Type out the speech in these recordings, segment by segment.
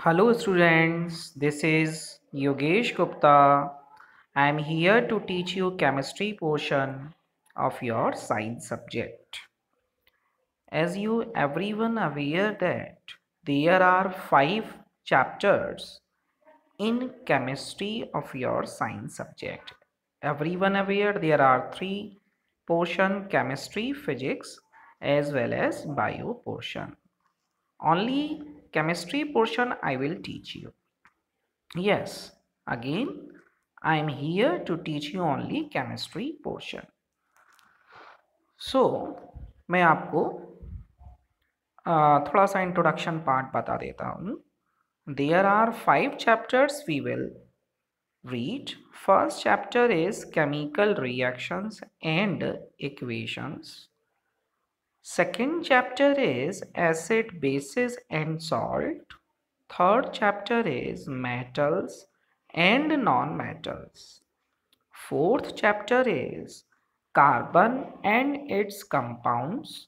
Hello students, this is Yogesh Gupta. I am here to teach you chemistry portion of your science subject. As you everyone aware that there are 5 chapters in chemistry of your science subject. Everyone aware there are 3 portion: chemistry, physics as well as bio portion. Only chemistry portion I will teach you. Yes, again, I am here to teach you only chemistry portion. So, मैं आपको थोड़ा सा introduction part बता देता हूँ. There are 5 chapters we will read. First chapter is chemical reactions and equations. Second chapter is acid, bases and salt. Third chapter is metals and non-metals. Fourth chapter is carbon and its compounds.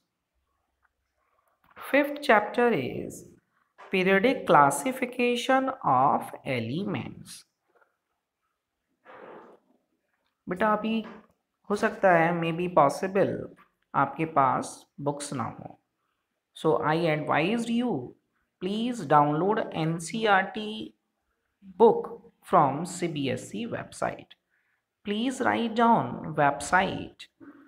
Fifth chapter is periodic classification of elements. बेटा अभी हो सकता है may be possible आपके पास books ना हो, so I advised you please download NCERT book from CBSE website. Please write down website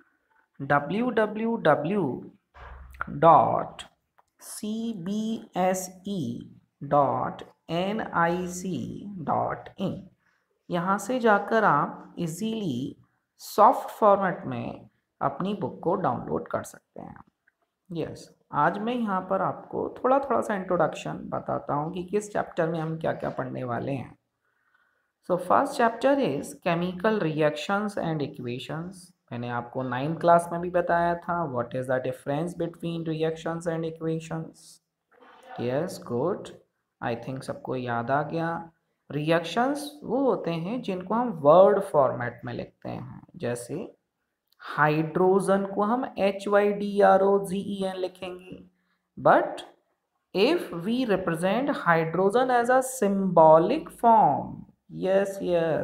www.cbse.nic.in. यहाँ से जाकर आप इजीली सॉफ्ट फॉर्मेट में अपनी बुक को डाउनलोड कर सकते हैं. यस, आज मैं यहाँ पर आपको थोड़ा सा इंट्रोडक्शन बताता हूँ कि किस चैप्टर में हम क्या क्या पढ़ने वाले हैं. So first chapter is chemical reactions and equations. मैंने आपको 9th क्लास में भी बताया था what is the difference between reactions and equations. Yes, good, I think सबको याद आ गया. रिएक्शंस वो होते हैं जिनको हम वर्ड फॉर्मेट में लिखते हैं, जैसे हाइड्रोजन को हम HYDROGEN लिखेंगे, but if we represent hydrogen as a symbolic form, yes,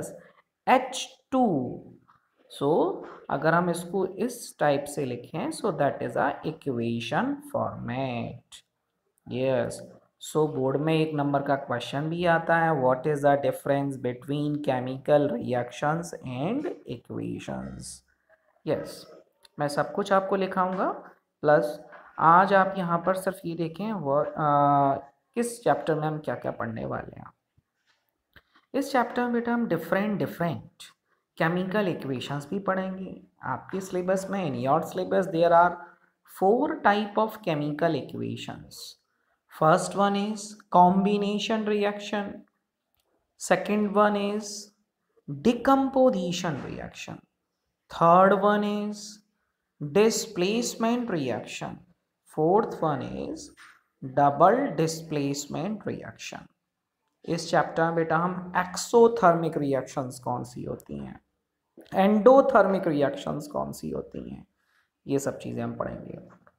H2, so अगर हम इसको इस टाइप से लिखें, so that is a equation format. Yes, so board में 1 नंबर का क्वेश्चन भी आता है, what is the difference between chemical reactions and equations. Yes, मैं सब कुछ आपको लिखाऊंगा. प्लस आज आप यहाँ पर सिर्फ ये देखें किस चैप्टर में हम क्या क्या पढ़ने वाले हैं. इस चैप्टर में बेटा हम डिफरेंट केमिकल इक्वेशंस भी पढ़ेंगे. आपके सिलेबस में, in your syllabus, there are 4 type of chemical equations. First one is combination reaction. Second one is decomposition reaction. Third one is displacement reaction. Fourth one is double displacement reaction. इस chapter में बेटा हम exothermic reactions कौन सी होती हैं, endothermic reactions कौन सी होती हैं, ये सब चीज़ें हम पढ़ेंगे.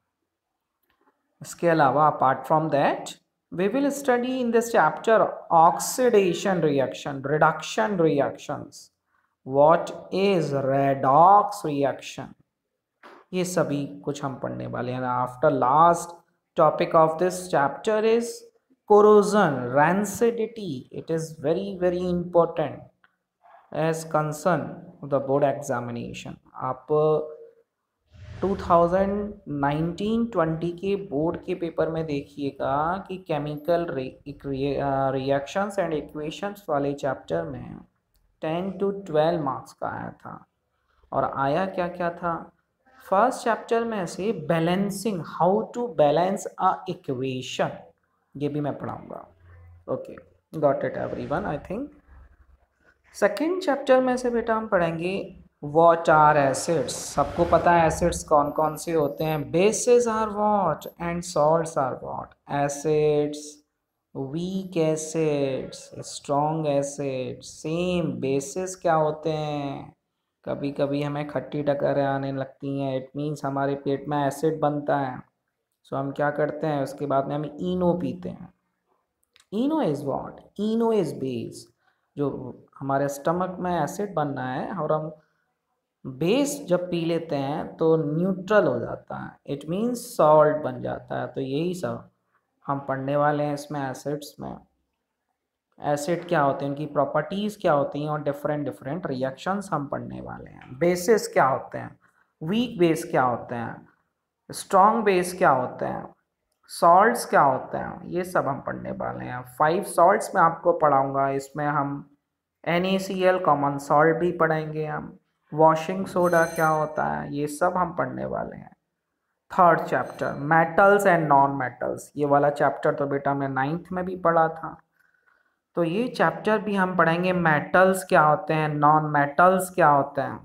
इसके अलावा apart from that we will study in this chapter oxidation reaction, reduction reactions. What is redox reaction? ये सभी कुछ हम पढ़ने वाले हैं. After last topic of this chapter is corrosion, rancidity. It is very important as concern of the board examination. आप 2019-20 के board के पेपर में देखिएगा कि केमिकल रिएक्शंस एंड इक्वेशंस वाले चैप्टर में 10 to 12 मार्क्स का आया था. और आया क्या क्या था? फर्स्ट चैप्टर में से balancing, how to balance a equation, ये भी मैं पढ़ाऊंगा. Okay, got it everyone, I think. Second chapter में से बेटा हम पढ़ेंगे व्हाट आर एसिड्स. सबको पता है एसिड्स कौन कौन से होते हैं. Bases are what and salts are what. Acids, weak acids, strong acids. Same basis क्या होते हैं? कभी कभी हमें खट्टी टक्करें आने लगती हैं, इट मीन्स हमारे पेट में एसिड बनता है. सो हम क्या करते हैं, उसके बाद में हम इनो पीते हैं. Eno is what? Eno is base. जो हमारे स्टमक में एसिड बनना है और हम बेस जब पी लेते हैं तो न्यूट्रल हो जाता है, इट मीन्स सॉल्ट बन जाता है। तो यही सब हम पढ़ने वाले हैं इसमें एसिड्स में। एसिड क्या होते हैं, उनकी प्रॉपर्टीज़ क्या होती हैं, और डिफरेंट डिफरेंट रिएक्शंस हम पढ़ने वाले हैं। बेसिस क्या होते हैं, वीक बेस क्या होते हैं, स्ट्रॉन्ग बेस क्या होते हैं, सॉल्ट्स क्या होते हैं, ये सब हम पढ़ने वाले हैं। 5 सॉल्ट्स मैं आपको पढ़ाऊंगा। इसमें हम NaCl कॉमन सॉल्ट भी पढ़ेंगे, हम वॉशिंग सोडा क्या होता है, ये सब हम पढ़ने वाले हैं। Third chapter metals and non metals, ये वाला चैप्टर तो बेटा हमने 9th में भी पढ़ा था। तो ये चैप्टर भी हम पढ़ेंगे। मेटल्स क्या होते हैं, नॉन मेटल्स क्या होते हैं,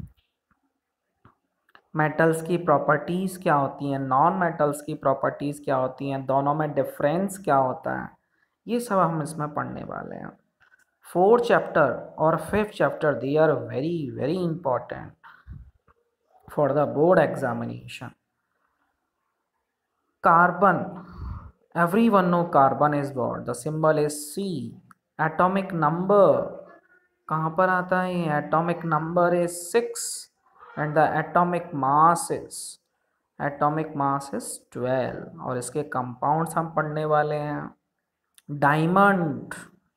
मेटल्स की प्रॉपर्टीज़ क्या होती हैं, नॉन मेटल्स की प्रॉपर्टीज़ क्या होती हैं, दोनों में डिफरेंस क्या होता है, ये सब हम इसमें पढ़ने वाले हैं। 4th चैप्टर और 5th chapter they are very very important for the board examination. Carbon, everyone know carbon is what? The symbol is C. Atomic number कहाँ पर आता है? Atomic number is 6 and the atomic mass is 12। और इसके compounds हम पढ़ने वाले हैं। डायमंड,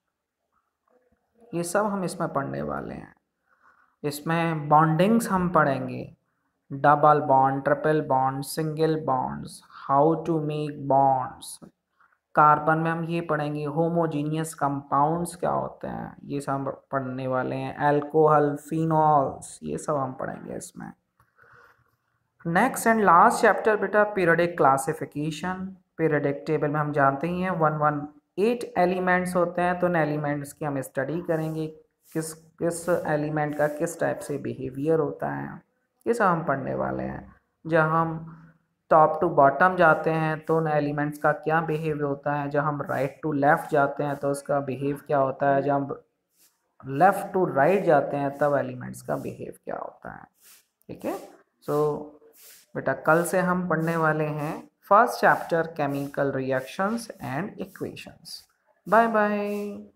ये सब हम इसमें पढ़ने वाले हैं। इसमें बॉन्डिंग्स हम पढ़ेंगे, double bond, triple bond, single bonds, how to make bonds. Carbon में हम ये पढ़ेंगे होमोजीनियस कंपाउंड्स क्या होते हैं, ये सब हम पढ़ने वाले हैं। अल्कोहल, फिनॉल्स, ये सब हम पढ़ेंगे इसमें। नेक्स्ट एंड लास्ट चैप्टर बेटा पीरियोडिक क्लासिफिकेशन। पीरियोडिक टेबल में हम जानते ही हैं 118 एलिमेंट्स होते हैं, तो उन एलिमेंट्स की हम स्टडी करेंगे, किस किस एलिमेंट का किस टाइप से बिहेवियर होता है, ये सब हम पढ़ने वाले हैं। जब हम टॉप टू बॉटम जाते हैं तो उन एलिमेंट्स का क्या बिहेव होता है, जब हम राइट टू लेफ़्ट जाते हैं तो उसका बिहेव क्या होता है, जब हम लेफ़्ट टू राइट जाते हैं तब एलिमेंट्स का बिहेव क्या होता है। ठीक है, सो बेटा कल से हम पढ़ने वाले हैं first chapter chemical reactions and equations. Bye bye.